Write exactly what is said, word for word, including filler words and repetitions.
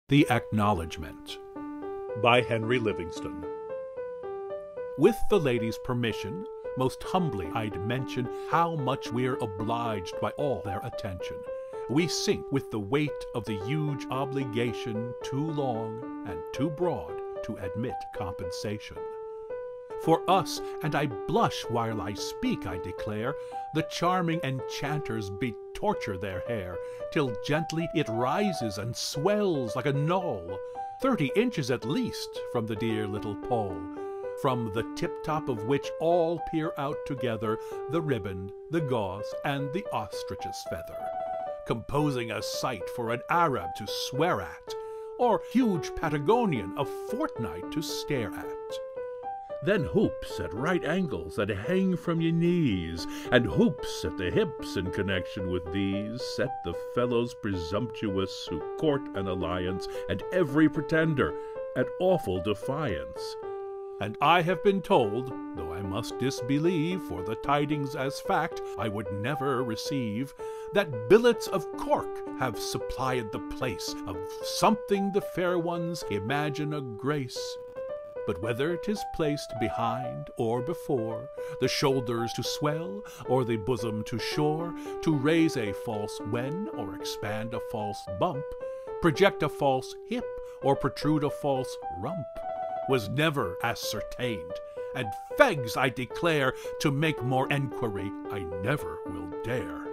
The Acknowledgment by Henry Livingston. With the lady's permission, most humbly I'd mention how much we're obliged by all their attention. We sink with the weight of the huge obligation, too long and too broad to admit compensation. For us, and I blush while I speak, I declare, the charming enchanters be-torture their hair, till gently it rises and swells like a knoll, thirty inches at least from the dear little pole, from the tip-top of which all peer out together, the ribband, the gause, and the ostrich's feather, composing a sight for an Arab to swear at, or huge Patagonian of fortnight to stare at. Then hoops at right angles that hang from your knees, and hoops at the hips in connection with these, set the fellows presumptuous who court an alliance, and every pretender at awful defiance. And I have been told, though I must disbelieve, for the tidings as fact I would never receive, that billets of cork have supplied the place of something the fair ones imagine a grace. But whether 'tis placed behind or before, the shoulders to swell, or the bosom to shore, to raise a false wen, or expand a false bump, project a false hip, or protrude a false rump, was never ascertained, and fegs, I declare, to make more enquiry I never will dare.